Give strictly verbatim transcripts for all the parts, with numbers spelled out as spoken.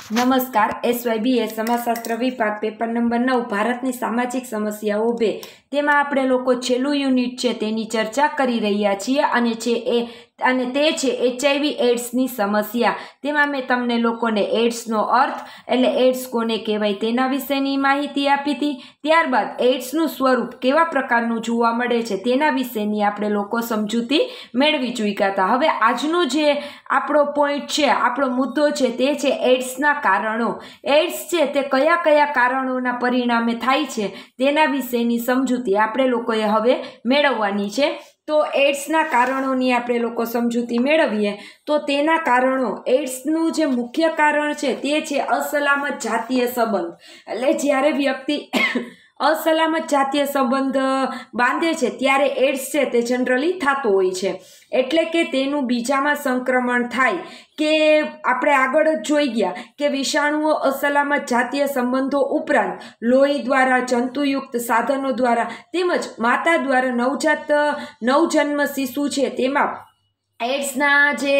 નમસ્કાર એસવાયબીએ સમાજશાસ્ત્ર વિભાગ paper number નવ ભારતની સામાજિક સમસ્યાઓ બે તેમાં આપણે લોકો છેલ્લું યુનિટ છે તેની ચર્ચા કરી રહ્યા છીએ અને છે એ અને તે છે એચઆઈવી એડ્સની સમસ્યા। તેમાં મેં તમને લોકોને એડ્સનો અર્થ એટલે એડ્સ કોને કહેવાય તેના વિશેની માહિતી આપી હતી। ત્યારબાદ એડ્સનું સ્વરૂપ કેવા પ્રકારનું જોવા મળે છે તેના વિશેની આપણે લોકો સમજૂતી મેળવી ચૂક્યા હતા। હવે આજનો જે આપણો પોઈન્ટ છે, આપણો મુદ્દો છે તે છે એડ્સના કારણો। એડ્સ છે તે કયા કયા કારણોના પરિણામે થાય છે તેના વિશેની સમજૂતી આપણે લોકોએ હવે મેળવવાની છે। તો એડ્સના કારણોની આપણે લોકો સમજૂતી મેળવીએ તો તેના કારણો એડ્સનું જે મુખ્ય કારણ છે તે છે અસલામત જાતીય સંબંધ। એટલે જ્યારે વ્યક્તિ અસલામત જાતીય સંબંધ બાંધે છે ત્યારે એડ્સ છે તે જનરલી થતો હોય છે, એટલે કે તેનું બીજામાં સંક્રમણ થાય કે આપણે આગળ જ જોઈ ગયા કે વિષાણુઓ અસલામત જાતીય સંબંધો ઉપરાંત લોહી દ્વારા, જંતુયુક્ત સાધનો દ્વારા તેમજ માતા દ્વારા નવજાત નવજન્મ શિશુ છે તેમાં એડ્સના જે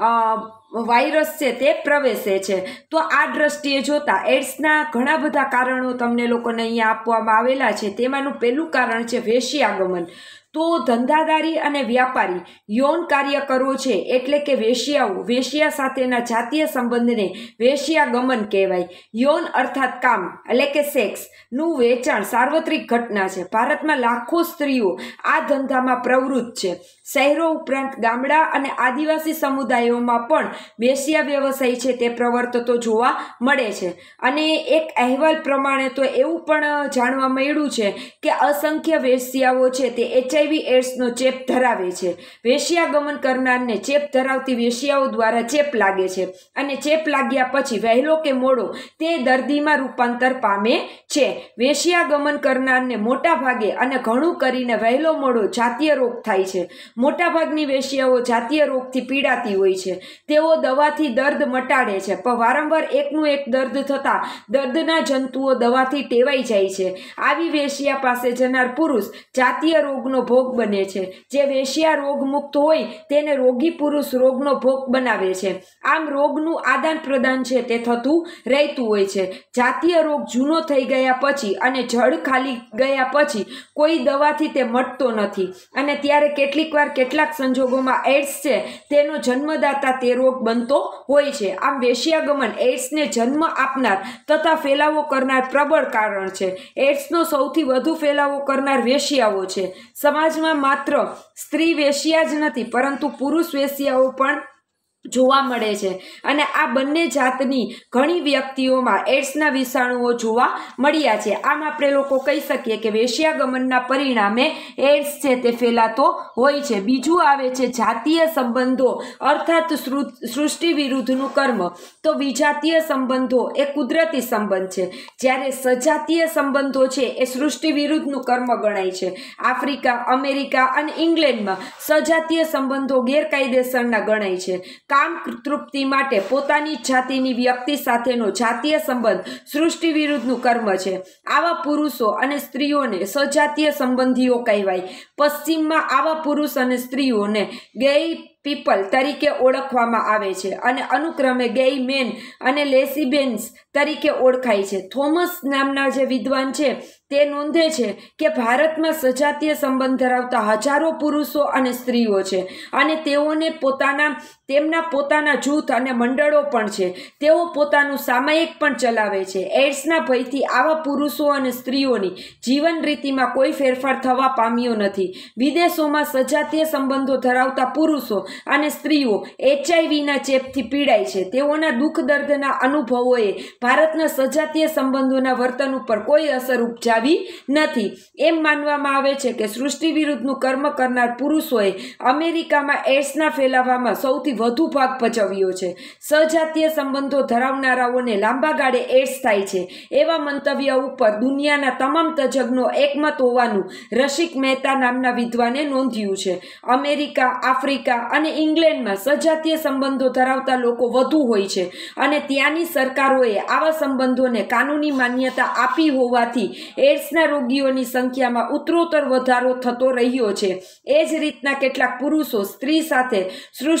વાયરસ છે તે પ્રવેશે છે। તો આ દ્રષ્ટિએ જોતા એડ્સના ઘણા બધા કારણો તમને લોકોને અહીંયા આપવામાં આવેલા છે। તેમાંનું પહેલું કારણ છે વેશ્યાગમન। તો ધંધાદારી અને વ્યાપારી યૌન કાર્યકરો છે એટલે કે વેશ્યાઓ, વેશ્યા સાથેના જાતીય સંબંધને વેશ્યાગમન કહેવાય। યૌન અર્થાત કામ એટલે કે સેક્સ નું વેચાણ સાર્વત્રિક ઘટના છે। ભારતમાં લાખો સ્ત્રીઓ આ ધંધામાં પ્રવૃત્ત છે। શહેરો ઉપરાંત ગામડા અને આદિવાસી સમુદાયોમાં પણ વેશ્યા વ્યવસાય છે તે પ્રવર્તતો જોવા મળે છે। અને એક અહેવાલ પ્રમાણે તો એવું પણ જાણવા મળ્યું છે કે અસંખ્ય વેશ્યાઓ છે તે એચઆઈવી એડ્સનો ચેપ ધરાવે છે। વેશ્યાગમન કરનારને ચેપ ધરાવતી વેશ્યાઓ દ્વારા ચેપ લાગે છે અને ચેપ લાગ્યા પછી વહેલો કે મોડો તે દર્દીમાં રૂપાંતર પામે છે। વેશ્યાગમન કરનારને મોટા ભાગે અને ઘણું કરીને વહેલો મોડો જાતીય રોગ થાય છે। મોટાભાગની વેશ્યાઓ જાતીય રોગથી પીડાતી હોય છે। તેઓ દવાથી દર્દ મટાડે છે, પણ વારંવાર એકનું એક દર્દ થતાં દર્દના જંતુઓ દવાથી ટેવાઈ જાય છે। આવી વેશ્યા પાસે જનાર પુરુષ જાતીય રોગનો ભોગ બને છે। જે વેશ્યા રોગ મુક્ત હોય તેને રોગી પુરુષ રોગનો ભોગ બનાવે છે। આમ રોગનું આદાન પ્રદાન છે તે થતું રહેતું હોય છે। જાતીય રોગ જૂનો થઈ ગયા પછી અને જડ ખાલી ગયા પછી કોઈ દવાથી તે મટતો નથી અને ત્યારે કેટલીક વાર કેટલાક સંજોગોમાં એડ્સ છે તેનો જન્મદાતા તે રોગ બનતો હોય છે। આમ વેશ્યાગમન એડ્સને જન્મ આપનાર તથા ફેલાવો કરનાર પ્રબળ કારણ છે। એડ્સનો સૌથી વધુ ફેલાવો કરનાર વેશ્યાઓ છે। સમાજમાં માત્ર સ્ત્રી વેશ્યા જ નથી પરંતુ પુરુષ વેશ્યાઓ પણ જોવા મળે છે અને આ બંને જાતની ઘણી વ્યક્તિઓમાં એડ્સના વિષાણુઓ જોવા મળ્યા છે। આમ આપણે લોકો કહી શકીએ કે વેશ્યાગમનના પરિણામે એડ્સ છે તે ફેલાતો હોય છે। બીજું આવે છે જાતીય સંબંધો અર્થાત સૃષ્ટિ વિરુદ્ધનું કર્મ। તો વિજાતીય સંબંધો એ કુદરતી સંબંધ છે, જ્યારે સજાતીય સંબંધો છે એ સૃષ્ટિ વિરુદ્ધનું કર્મ ગણાય છે। આફ્રિકા, અમેરિકા અને ઇંગ્લેન્ડમાં સજાતીય સંબંધો ગેરકાયદેસરના ગણાય છે। કામ તૃપ્તિ માટે પોતાની જાતિની વ્યક્તિ સાથેનો જાતીય સંબંધ સૃષ્ટિ વિરુદ્ધનું કર્મ છે। આવા પુરુષો અને સ્ત્રીઓને સજાતીય સંબંધીઓ કહેવાય। પશ્ચિમમાં આવા પુરુષ અને સ્ત્રીઓને ગેય પીપલ તરીકે ઓળખવામાં આવે છે અને અનુક્રમે ગેય મેન અને લેસ્બિયન્સ તરીકે ઓળખાય છે। થોમસ નામના જે વિદ્વાન છે તે નોંધે છે કે ભારતમાં સજાતીય સંબંધ ધરાવતા હજારો પુરુષો અને સ્ત્રીઓ છે અને તેઓને પોતાના તેમના પોતાના જૂથ અને મંડળો પણ છે। તેઓ પોતાનું સામાયિક પણ ચલાવે છે। એડ્સના ભયથી આવા પુરુષો અને સ્ત્રીઓની જીવન રીતિમાં કોઈ ફેરફાર થવા પામ્યો નથી। વિદેશોમાં સજાતીય સંબંધો ધરાવતા પુરુષો અને સ્ત્રીઓ એચઆઈવીના ચેપથી પીડાય છે। તેઓના દુઃખ દર્દના અનુભવોએ ભારતના સજાતીય સંબંધોના વર્તન ઉપર કોઈ અસર ઉપજાવી નથી। એમ માનવામાં આવે છે કે સૃષ્ટિ વિરુદ્ધનું કર્મ કરનાર પુરુષોએ અમેરિકામાં એડ્સના ફેલાવામાં સૌથી વધુ ભાગ ભજવ્યો છે। સજાતીય સંબંધો ધરાવનારાઓને લાંબા ગાળે એડ્સ થાય છે એવા મંતવ્ય ઉપર દુનિયાના તમામ તજજ્ઞો એકમત હોવાનું રસિક મહેતા નામના વિદ્વાને નોંધ્યું છે। અમેરિકા, આફ્રિકા અને ઇંગ્લેન્ડમાં સજાતીય સંબંધો ધરાવતા લોકો વધુ હોય છે અને ત્યાંની સરકારોએ આવા સંબંધોને કાનૂની માન્યતા આપી હોવાથી એડ્સના રોગીઓની સંખ્યામાં ઉત્તરોત્તર વધારો થતો રહ્યો છે। એ જ રીતના કેટલાક પુરુષો સ્ત્રી સાથે સૃષ્ટિ વિરુદ્ધ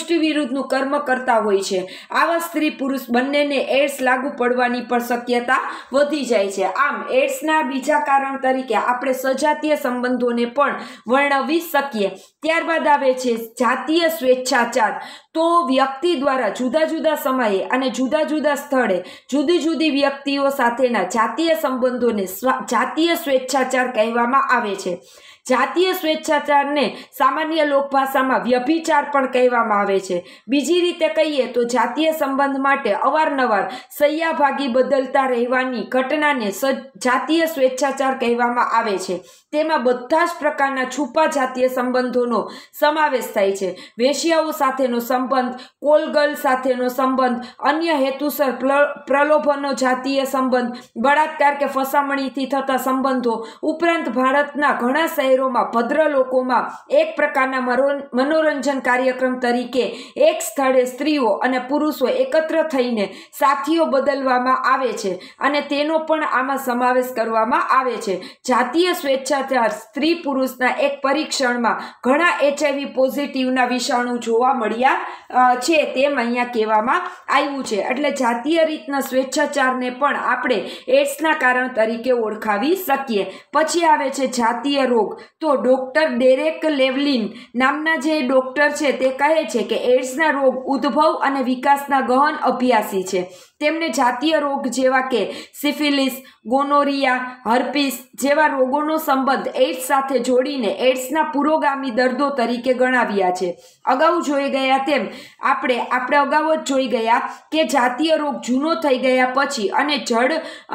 વિરુદ્ધનું કર્મ કરતા હોય છે. આવા સ્ત્રી પુરુષ બંનેને એડ્સ લાગુ પડવાની પણ શક્યતા વધી જાય છે. આમ એડ્સના બીજા કારણ તરીકે આપણે સજાતીય સંબંધોને પણ વર્ણવી શકીએ. ત્યારબાદ આવે છે જાતીય સ્વેચ્છાચાર. તો વ્યક્તિ દ્વારા જુદા જુદા સમયે અને જુદા જુદા સ્થળે જુદી જુદી વ્યક્તિઓ સાથેના જાતીય સંબંધોને જાતીય સ્વેચ્છાચાર કહેવામાં આવે છે. જાતીય સ્વેચ્છાચારને સામાન્ય લોકભાષામાં વ્યભિચાર પણ કહેવામાં આવે છે. બીજી રીતે કહીએ તો જાતીય સંબંધ માટે અવારનવાર સહ્યાભાગી બદલતા રહેવાની ઘટનાને જાતીય સ્વેચ્છાચાર કહેવામાં આવે છે. તેમાં બધા જ પ્રકારના છુપા જાતીય સંબંધોનો સમાવેશ થાય છે. વેશ્યાઓ સાથેનો સંબંધ, કોલગર્લ સાથેનો સંબંધ, અન્ય હેતુસર પ્રલોભનનો જાતીય સંબંધ, બળાત્કાર કે ફસામણીથી થતા સંબંધો ઉપરાંત ભારતના ઘણા શહેરોમાં ભદ્ર લોકોમાં એક પ્રકારના મનોરંજન કાર્યક્રમ તરીકે એક સ્થળે સ્ત્રીઓ અને પુરુષો એકત્ર થઈને સાથીઓ બદલવામાં આવે છે અને તેનો પણ આમાં સમાવેશ કરવામાં આવે છે. જાતીય સ્વેચ્છાચાર સ્ત્રી પુરુષના એક પરીક્ષણમાં ઘણા એચઆઈવી પોઝિટિવના વિષાણુ જોવા મળ્યા છે તેમ અહીંયા કહેવામાં આવ્યું છે. એટલે જાતીય રીતના સ્વેચ્છાચારને પણ આપણે એડ્સના કારણ તરીકે ઓળખાવી શકીએ. પછી આવે છે જાતીય રોગ. તો ડોક્ટર ડેરેક લેવલિન નામના જે ડોક્ટર છે તે કહે છે કે એડ્સના રોગ ઉદ્ભવ અને વિકાસના ગહન અભ્યાસી છે. તેમને જાતીય રોગ જેવા કે સિફિલિસ, ગોનોરિયા, હર્પીસ જેવા રોગોનો સંબંધ એડ્સ સાથે જોડીને એડ્સના પુરોગામી દર્દો તરીકે ગણાવ્યા છે. અગાઉ જોઈ ગયા તેમ આપણે આપણે અગાઉ જ જોઈ ગયા કે જાતીય રોગ જૂનો થઈ ગયા પછી અને જડ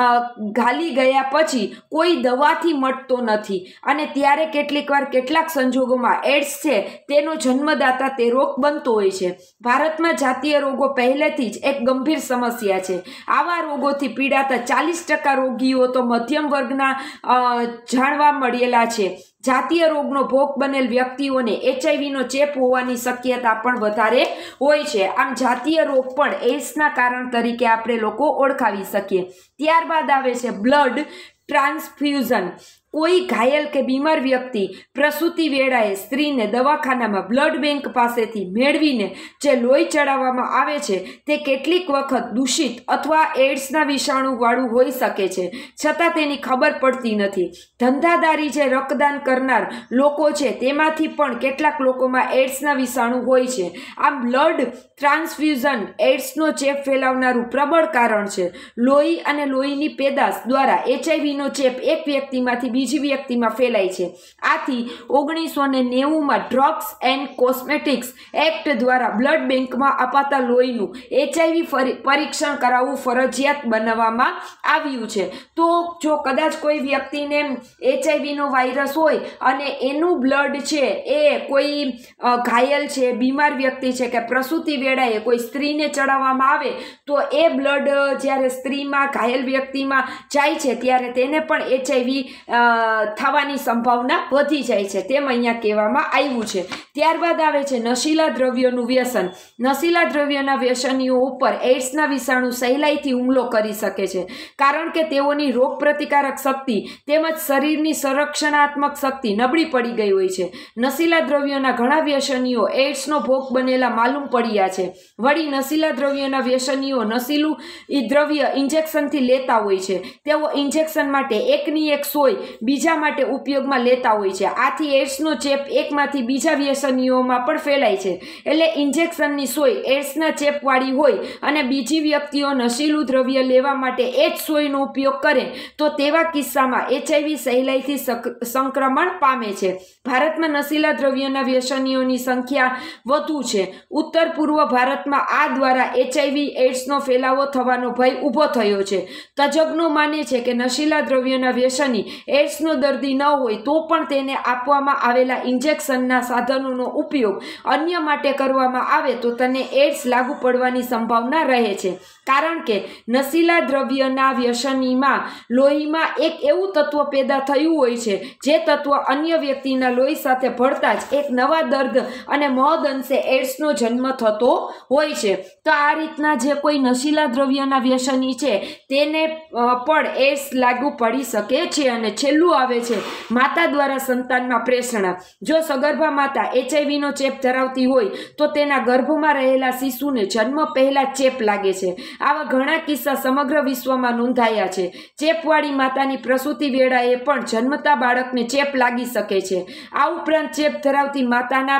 ઘાલી ગયા પછી કોઈ દવાથી મટતો નથી અને ત્યારે કેટલીક વાર કેટલાક સંજોગોમાં એડ્સ છે તેનો જન્મદાતા તે રોગ બનતો હોય છે. ભારતમાં જાતીય રોગો પહેલેથી જ એક ગંભીર સમસ્યા છે. આવા રોગોથી પીડાતા ચાલીસ ટકા રોગીઓ તો મધ્યમ વર્ગના જાણવા મળેલા છે. જાતીય રોગનો ભોગ બનેલ વ્યક્તિઓને એચઆઈવીનો ચેપ હોવાની શક્યતા પણ વધારે હોય છે. આમ જાતીય રોગ પણ એડ્સના કારણ તરીકે આપણે લોકો ઓળખાવી શકીએ. ત્યારબાદ આવે છે બ્લડ ટ્રાન્સફ્યુઝન. કોઈ ઘાયલ કે બીમાર વ્યક્તિ પ્રસૂતિ વેળાએ સ્ત્રીને દવાખાનામાં બ્લડ બેંક પાસેથી મેળવીને જે લોહી ચડાવવામાં આવે છે તે કેટલીક વખત દૂષિત અથવા એડ્સના વિષાણુવાળું હોઈ શકે છે, છતાં તેની ખબર પડતી નથી. ધંધાદારી જે રક્તદાન કરનાર લોકો છે તેમાંથી પણ કેટલાક લોકોમાં એડ્સના વિષાણુ હોય છે. આમ બ્લડ ટ્રાન્સફ્યુઝન એડ્સનો ચેપ ફેલાવનારું પ્રબળ કારણ છે. લોહી અને લોહીની પેદાશ દ્વારા એચઆઈવીનો ચેપ એક વ્યક્તિમાંથી બીજી વ્યક્તિમાં ફેલાય છે. આથી ઓગણીસો ને નેવુંમાં ડ્રગ્સ એન્ડ કોસ્મેટિક્સ એક્ટ દ્વારા બ્લડ બેંકમાં અપાતા લોહીનું એચઆઈવી પરીક્ષણ કરાવવું ફરજિયાત બનાવવામાં આવ્યું છે. તો જો કદાચ કોઈ વ્યક્તિને એચઆઈવીનો વાયરસ હોય અને એનું બ્લડ છે એ કોઈ ઘાયલ છે, બીમાર વ્યક્તિ છે કે પ્રસૂતિ વેળાએ કોઈ સ્ત્રીને ચડાવવામાં આવે તો એ બ્લડ જ્યારે સ્ત્રીમાં ઘાયલ વ્યક્તિમાં જાય છે ત્યારે તેને પણ એચઆઈવી થવાની સંભાવના વધી જાય છે તેમ અહીંયા કહેવામાં આવ્યું છે. ત્યારબાદ આવે છે નશીલા દ્રવ્યોનું વ્યસન. નશીલા દ્રવ્યોના વ્યસનીઓ ઉપર એડ્સના વિષાણુ સહેલાઈથી હુમલો કરી શકે છે, કારણ કે તેઓની રોગ પ્રતિકારક શક્તિ તેમજ શરીરની સંરક્ષણાત્મક શક્તિ નબળી પડી ગઈ હોય છે. નશીલા દ્રવ્યોના ઘણા વ્યસનીઓ એડ્સનો ભોગ બનેલા માલુમ પડ્યા છે. વળી નશીલા દ્રવ્યોના વ્યસનીઓ નશીલું દ્રવ્ય ઇન્જેક્શનથી લેતા હોય છે. તેઓ ઇન્જેક્શન માટે એકની એક સોય બીજા માટે ઉપયોગમાં લેતા હોય છે. આથી એડ્સનો ચેપ એકમાંથી બીજા વ્યસનીઓમાં પણ ફેલાય છે. એટલે ઇન્જેક્શનની સોય એડ્સના ચેપવાળી હોય અને બીજી વ્યક્તિઓ નશીલું દ્રવ્ય લેવા માટે એ જ સોયનો ઉપયોગ કરે તો તેવા કિસ્સામાં એચઆઈવી સહેલાઈથી સંક્રમણ પામે છે. ભારતમાં નશીલા દ્રવ્યોના વ્યસનીઓની સંખ્યા વધુ છે. ઉત્તર પૂર્વ ભારતમાં આ દ્વારા એચઆઈવી એડ્સનો ફેલાવો થવાનો ભય ઊભો થયો છે. તજજ્ઞો માને છે કે નશીલા દ્રવ્યોના વ્યસની એડ્સનો દર્દી ન હોય તો પણ તેને આપવામાં આવેલા ઇન્જેક્શનના સાધનોનો ઉપયોગ અન્ય માટે કરવામાં આવે તો તેને એડ્સ લાગુ પડવાની સંભાવના રહે છે, કારણ કે નશીલા દ્રવ્યના વ્યસનીમાં લોહીમાં એક એવું તત્વ પેદા થયું હોય છે જે તત્વ અન્ય વ્યક્તિના લોહી સાથે ભળતા જ એક નવા દર્દ અને મહદઅંશે એડ્સનો જન્મ થતો હોય છે. તો આ રીતના જે કોઈ નશીલા દ્રવ્યના વ્યસની છે તેને પણ એડ્સ લાગુ પડી શકે છે. અને છેલ્લું છેલ્લું આવે છે માતા દ્વારા સંતાનમાં પ્રેષણ. જો સગર્ભા માતા એચઆઈવીનો ચેપ ધરાવતી હોય તો તેના ગર્ભમાં રહેલા શિશુને જન્મ પહેલા ચેપ લાગે છે. આવા ઘણા કિસ્સા સમગ્ર વિશ્વમાં નોંધાયા છે. ચેપવાળી માતાની પ્રસૂતિ વેળાએ પણ જન્મતા બાળકને ચેપ લાગી શકે છે. આ ઉપરાંત ચેપ ધરાવતી માતાના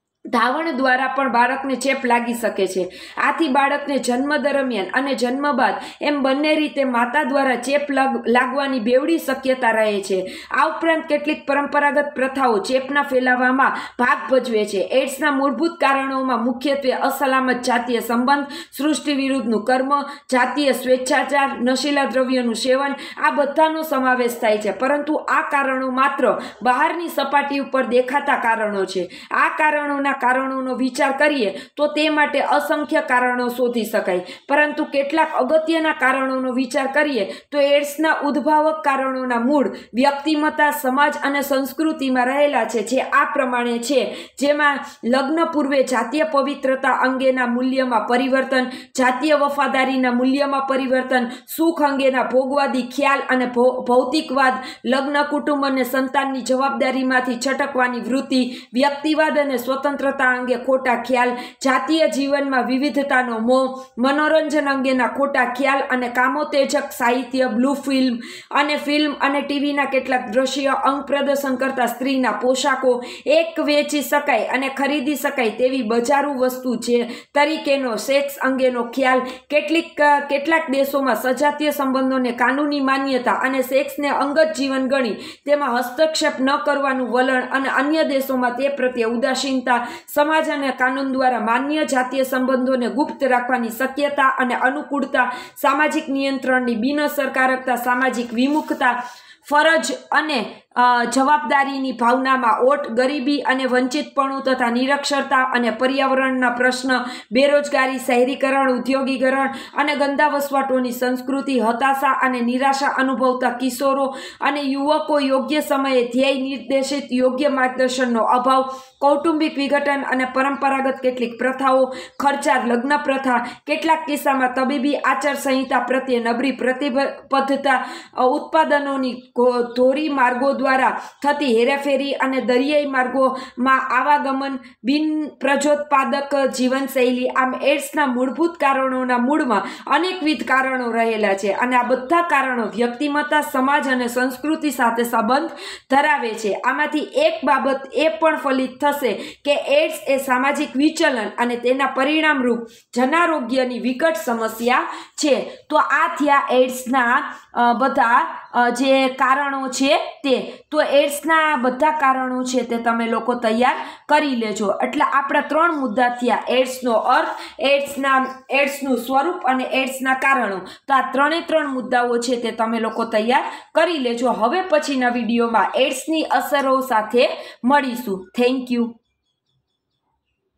ધાવણ દ્વારા પણ બાળકને ચેપ લાગી શકે છે. આથી બાળકને જન્મ દરમિયાન અને જન્મ બાદ એમ બંને રીતે માતા દ્વારા ચેપ લાગવાની બેવડી શક્યતા રહે છે. આ ઉપરાંત કેટલીક પરંપરાગત પ્રથાઓ ચેપના ફેલાવામાં ભાગ ભજવે છે. એડ્સના મૂળભૂત કારણોમાં મુખ્યત્વે અસલામત જાતીય સંબંધ, સૃષ્ટિ વિરુદ્ધનું કર્મ, જાતીય સ્વેચ્છાચાર, નશીલા દ્રવ્યોનું સેવન, આ બધાનો સમાવેશ થાય છે. પરંતુ આ કારણો માત્ર બહારની સપાટી ઉપર દેખાતા કારણો છે. આ કારણોના કારણોનો વિચાર કરીએ તો તે માટે અસંખ્ય કારણો શોધી શકાય. પરંતુ કેટલાક અગત્યના કારણોનો વિચાર કરીએ તો એડ્સના ઉદ્ભાવક કારણોના મૂળ વ્યક્તિમત્તા, સમાજ અને સંસ્કૃતિમાં રહેલા છે, જે આ પ્રમાણે છે. જેમાં લગ્ન પૂર્વે જાતીય પવિત્રતા અંગેના મૂલ્યમાં પરિવર્તન, જાતીય વફાદારીના મૂલ્યમાં પરિવર્તન, સુખ અંગેના ભોગવાદી ખ્યાલ અને ભૌતિકવાદ, લગ્ન, કુટુંબ અને સંતાનની જવાબદારીમાંથી છટકવાની વૃત્તિ, વ્યક્તિવાદ અને સ્વતંત્ર અંગે ખોટા ખ્યાલ, જાતીય જીવનમાં વિવિધતાનો મોહ, મનોરંજન અંગેના ખોટા ખ્યાલ અને કામોત્તેજક સાહિત્ય, બ્લુ ફિલ્મ અને ફિલ્મ અને ટીવીના કેટલાક દ્રશ્ય, અંગ પ્રદર્શન કરતા સ્ત્રીના પોશાકો, એક વેચી શકાય અને ખરીદી શકાય તેવી બજારૂ વસ્તુ જે તરીકેનો સેક્સ અંગેનો ખ્યાલ, કેટલીક કેટલાક દેશોમાં સજાતીય સંબંધોને કાનૂની માન્યતા અને સેક્સને અંગત જીવન ગણી તેમાં હસ્તક્ષેપ ન કરવાનું વલણ અને અન્ય દેશોમાં તે પ્રત્યે ઉદાસીનતા, સમાજ અને કાનૂન દ્વારા માન્ય જાતીય સંબંધોને ગુપ્ત રાખવાની શક્યતા અને અનુકૂળતા, સામાજિક નિયંત્રણની બિનઅસરકારકતા, સામાજિક વિમુખતા, ફરજ અને જવાબદારીની ભાવનામાં ઓટ, ગરીબી અને વંચિતપણું તથા નિરક્ષરતા અને પર્યાવરણના પ્રશ્ન, બેરોજગારી, શહેરીકરણ, ઉદ્યોગીકરણ અને ગંદા વસવાટોની સંસ્કૃતિ, હતાશા અને નિરાશા અનુભવતા કિશોરો અને યુવકો, યોગ્ય સમયે ધ્યેય નિર્દેશિત યોગ્ય માર્ગદર્શનનો અભાવ, કૌટુંબિક વિઘટન અને પરંપરાગત કેટલીક પ્રથાઓ, ખર્ચાળ લગ્ન પ્રથા, કેટલાક કિસ્સામાં તબીબી આચાર સંહિતા પ્રત્યે નબળી પ્રતિબદ્ધતા, ઉત્પાદનોની ધોરી માર્ગો દ્વારા થતી હેરાફેરી અને દરિયાઈ માર્ગોમાં આવાગમન, બિન પ્રજોત્પાદક જીવનશૈલી. આમ એડ્સના મૂળભૂત કારણોના મૂળમાં અનેકવિધ કારણો રહેલા છે અને આ બધા કારણો વ્યક્તિમત્તા, સમાજ અને સંસ્કૃતિ સાથે સંબંધ ધરાવે છે. આમાંથી એક બાબત એ પણ ફલિત થશે કે એડ્સ એ સામાજિક વિચલન અને તેના પરિણામરૂપ જનારોગ્યની વિકટ સમસ્યા છે. તો આ થયા એડ્સના બધા જે કારણો છે તે. તો એડ્સના બધા કારણો છે તે તમે લોકો તૈયાર કરી લેજો. એટલે આપણા ત્રણ મુદ્દા થયા: એડ્સનો અર્થ, એડ્સના એડ્સનું સ્વરૂપ અને એડ્સના કારણો. તો આ ત્રણે ત્રણ મુદ્દાઓ છે તે તમે લોકો તૈયાર કરી લેજો. હવે પછીના વિડીયોમાં એડ્સની અસરો સાથે મળીશું. Thank you.